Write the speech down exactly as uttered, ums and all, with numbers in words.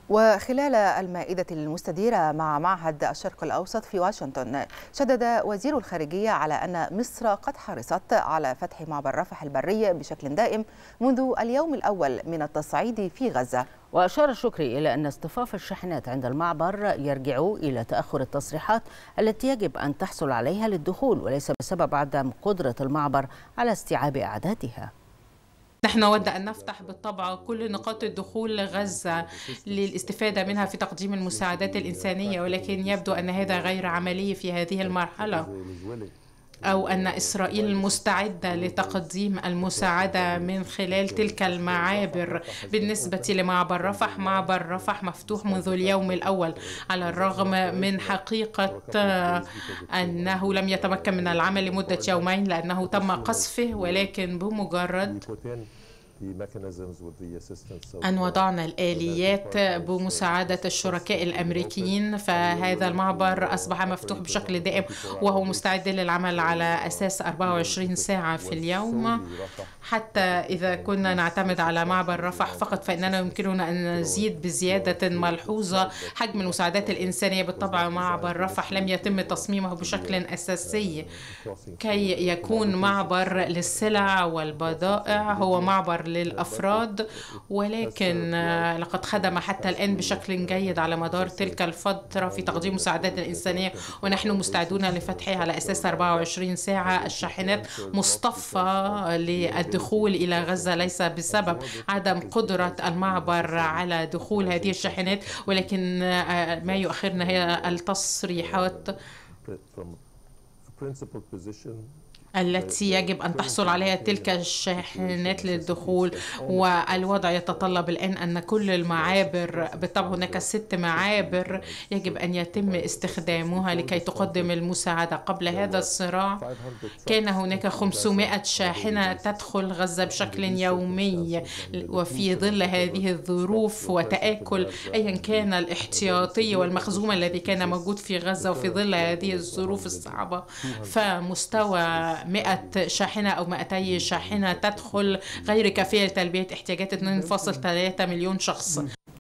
وخلال المائدة المستديرة مع معهد الشرق الأوسط في واشنطن، شدد وزير الخارجية على أن مصر قد حرصت على فتح معبر رفح البري بشكل دائم منذ اليوم الأول من التصعيد في غزة. وأشار شكري إلى أن اصطفاف الشاحنات عند المعبر يرجع إلى تأخر التصريحات التي يجب أن تحصل عليها للدخول، وليس بسبب عدم قدرة المعبر على استيعاب أعدادها. نحن نود أن نفتح بالطبع كل نقاط الدخول لغزة للاستفادة منها في تقديم المساعدات الإنسانية، ولكن يبدو أن هذا غير عملي في هذه المرحلة، أو أن إسرائيل مستعدة لتقديم المساعدة من خلال تلك المعابر. بالنسبة لمعبر رفح، معبر رفح مفتوح منذ اليوم الأول، على الرغم من حقيقة أنه لم يتمكن من العمل لمدة يومين لأنه تم قصفه، ولكن بمجرد أن وضعنا الآليات بمساعدة الشركاء الأمريكيين فهذا المعبر أصبح مفتوح بشكل دائم، وهو مستعد للعمل على أساس أربعة وعشرين ساعة في اليوم. حتى إذا كنا نعتمد على معبر رفح فقط فإننا يمكننا أن نزيد بزيادة ملحوظة حجم المساعدات الإنسانية. بالطبع معبر رفح لم يتم تصميمه بشكل أساسي كي يكون معبر للسلع والبضائع، هو معبر للأفراد، ولكن لقد خدم حتى الآن بشكل جيد على مدار تلك الفترة في تقديم مساعدات إنسانية، ونحن مستعدون لفتحه على أساس أربعة وعشرين ساعة. الشاحنات مصطفى للدخول إلى غزة ليس بسبب عدم قدرة المعبر على دخول هذه الشاحنات، ولكن ما يؤخرنا هي التصريحات التي يجب أن تحصل عليها تلك الشاحنات للدخول. والوضع يتطلب الآن أن كل المعابر، بالطبع هناك ست معابر يجب أن يتم استخدامها لكي تقدم المساعدة. قبل هذا الصراع كان هناك خمسمائة شاحنة تدخل غزة بشكل يومي، وفي ظل هذه الظروف وتآكل أيا كان الاحتياطي والمخزون الذي كان موجود في غزة، وفي ظل هذه الظروف الصعبة فمستوى مئة شاحنة أو مئتي شاحنة تدخل غير كافية لتلبية احتياجات اثنين فاصلة ثلاثة مليون شخص.